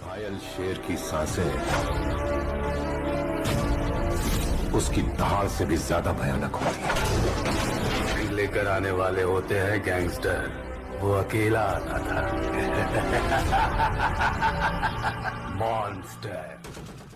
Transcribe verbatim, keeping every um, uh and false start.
घायल शेर की सांसें उसकी दहाड़ से भी ज्यादा भयानक होती है। लेकर आने वाले होते हैं गैंगस्टर, वो अकेला आता था। मॉन्स्टर।